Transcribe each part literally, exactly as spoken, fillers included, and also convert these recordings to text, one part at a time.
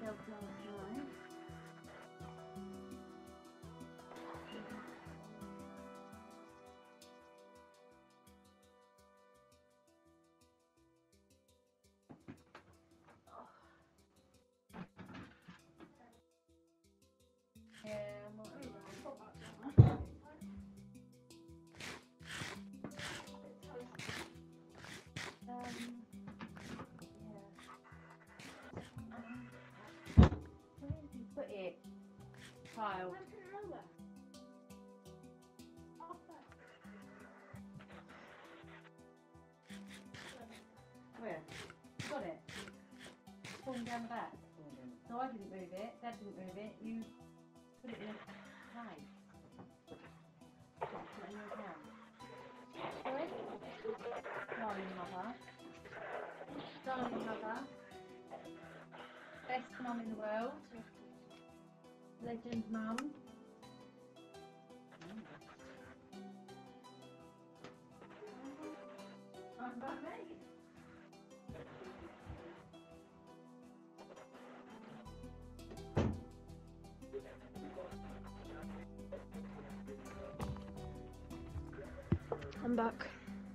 myself last night. Yeah, I'm not really. Um, yeah. Where did you put it? Kyle. Where? Got it. Falling down the back. So I didn't move it. Dad didn't move it. You put it in a place. Put it in your account. Sorry? Darling mother. Darling mother. Best mum in the world. Legend mum. I'm back, mate. I'm back.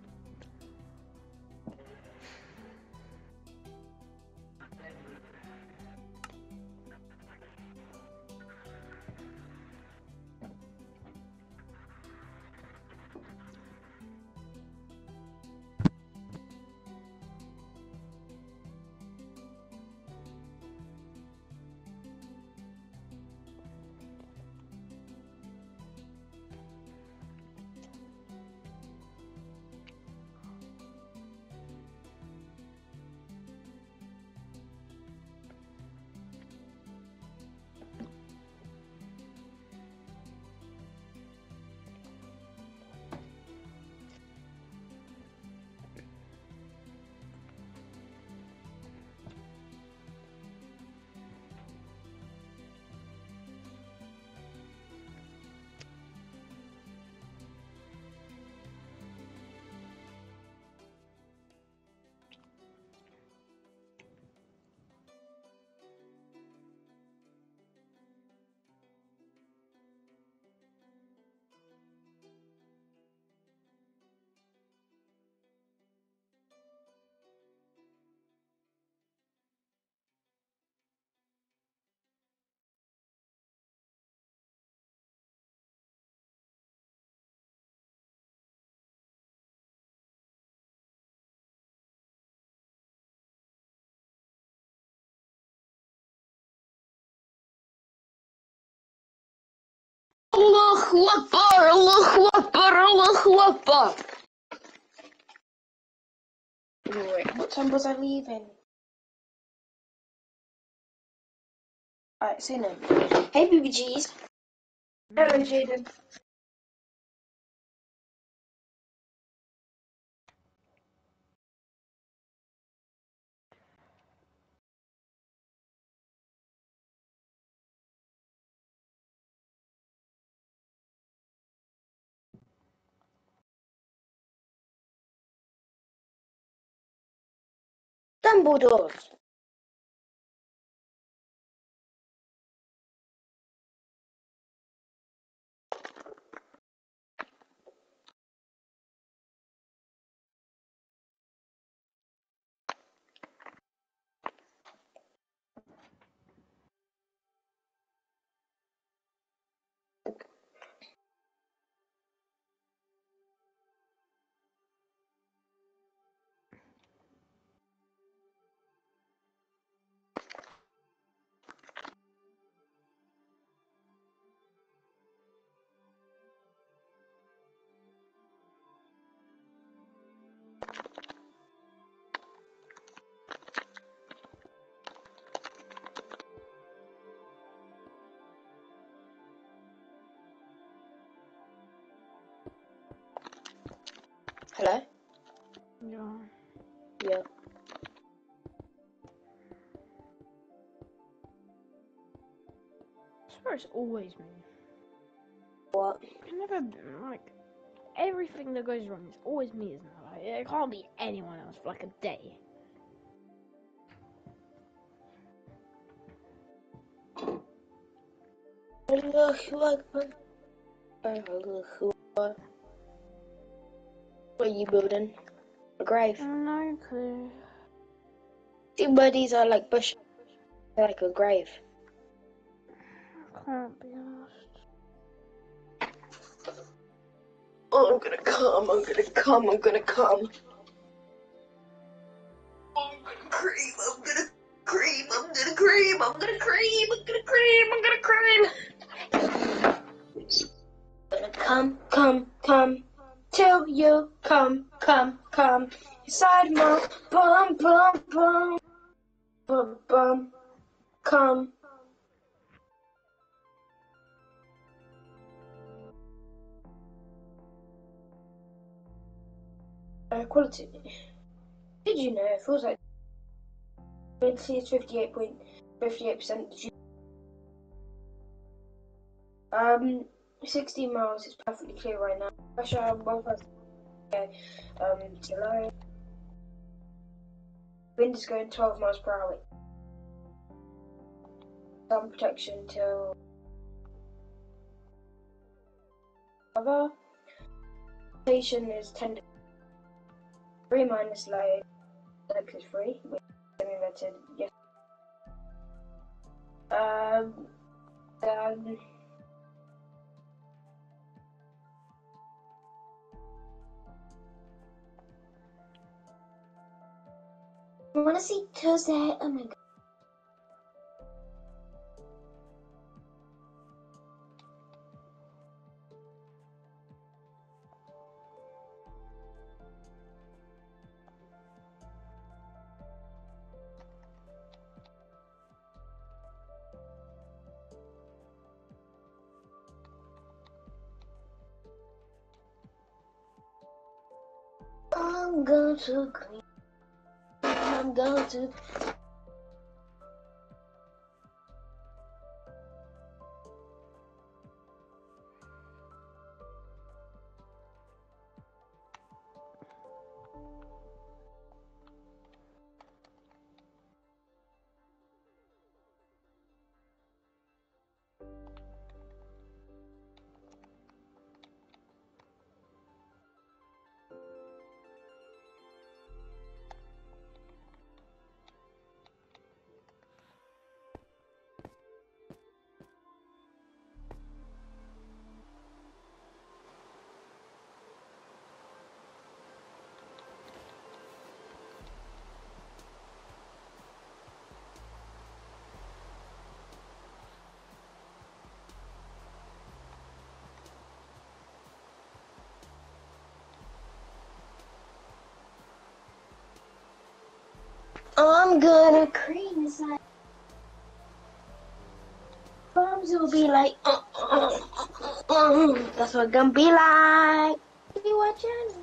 Allahu Akbar, Allahu Akbar, Allahu Akbar. Wait, what time was I leaving? Alright, see you now. Hey, B B Gs. Hello, Jaden. Dumbledore. Hello? Yeah. Yeah. I swear it's always me. What? It's never been like everything that goes wrong is always me, isn't it? Like, it can't be anyone else for like a day. What are you building? A grave. No clue. See where these are like bush, they're like a grave. Can't be asked. Oh, I'm gonna come, I'm gonna come, I'm gonna come. I'm gonna cream, I'm gonna cream, I'm gonna cream, I'm gonna cream, I'm gonna cream, I'm gonna cream. I'm gonna come, come, come, till you come, come, come. Inside my bum, bum, bum, bum, bum, come. Uh, quality. Did you know it feels like humidity is fifty-eight point five eight percent? Um, sixteen miles is perfectly clear right now. Pressure one thousand um to low. Wind is going twelve miles per hour. Sun protection till cover. Station is ten degrees. Three minus low. X is free. Semi-vetted. Yes. Um. Um. I wanna see Thursday. Oh my god. I'm going to clean. I'm going to. I'm gonna cream inside. Bombs will be like, uh, uh, uh, uh, that's what it's gonna be like. You watching?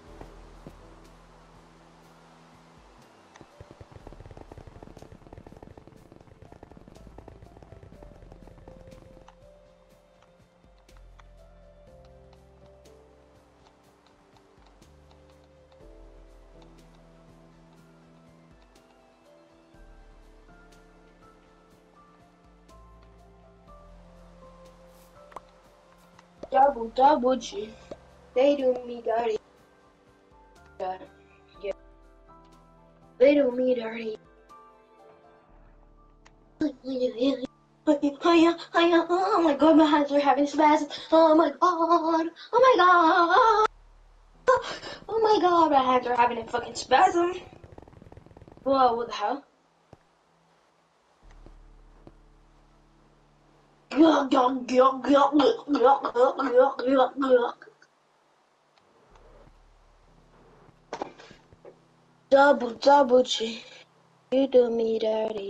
Double, double G. They do me dirty. Yeah. Yeah. They do me dirty. Oh my god, my hands are having spasms. Oh my god. Oh my god. Oh my god, my hands are having a fucking spasm. Whoa, what the hell? Double, double G. You do me dirty.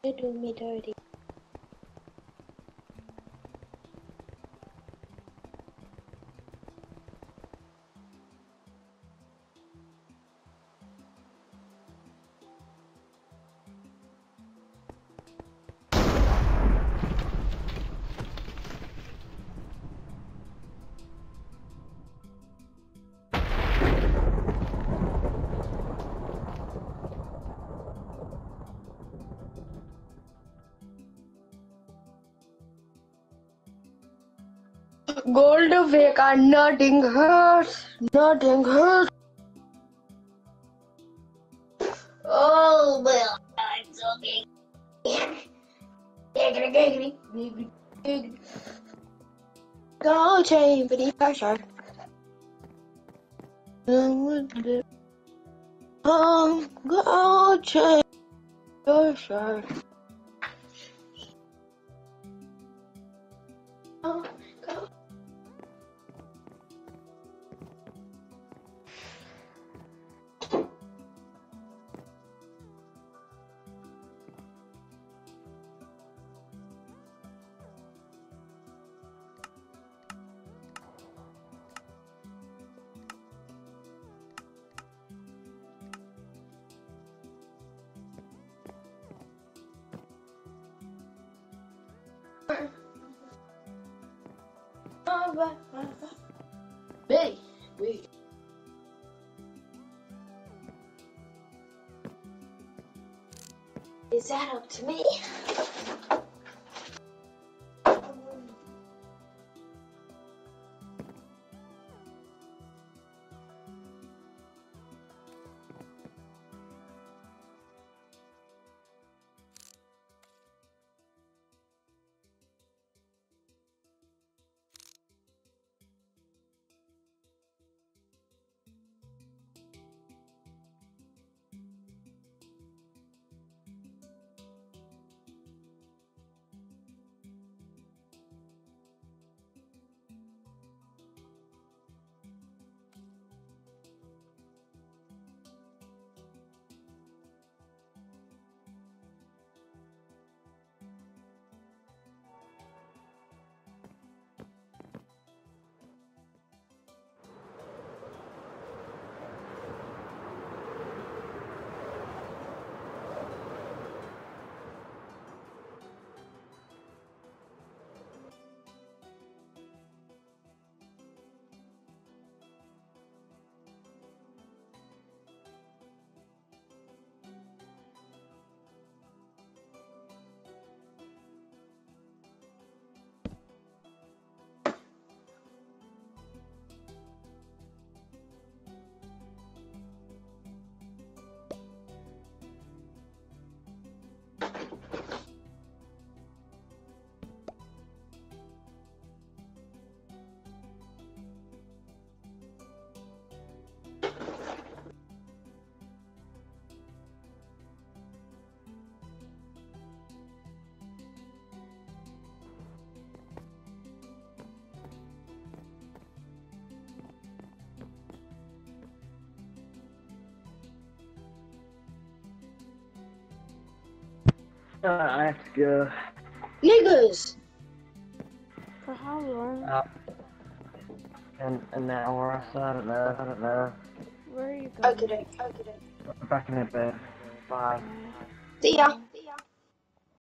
You do me dirty. Goldvik, nothing hurts, nothing hurts. Oh, well, I'm so giggly. Giggly, giggly, giggly, giggly. Go chain for the pressure. Um, go chain for sure. Oh, go. Billy, wait. Is that up to me? Uh, I have to go. Niggas! For how long? Uh, in an hour or so, I don't know, I don't know. Where are you going? Okay, okay. Back in a bit. Bye. See ya.